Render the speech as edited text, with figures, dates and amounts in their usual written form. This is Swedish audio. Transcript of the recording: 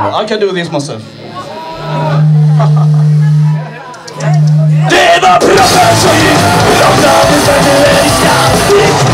I can do this myself. Det var proppen som gick, långt av i Sverige i skall.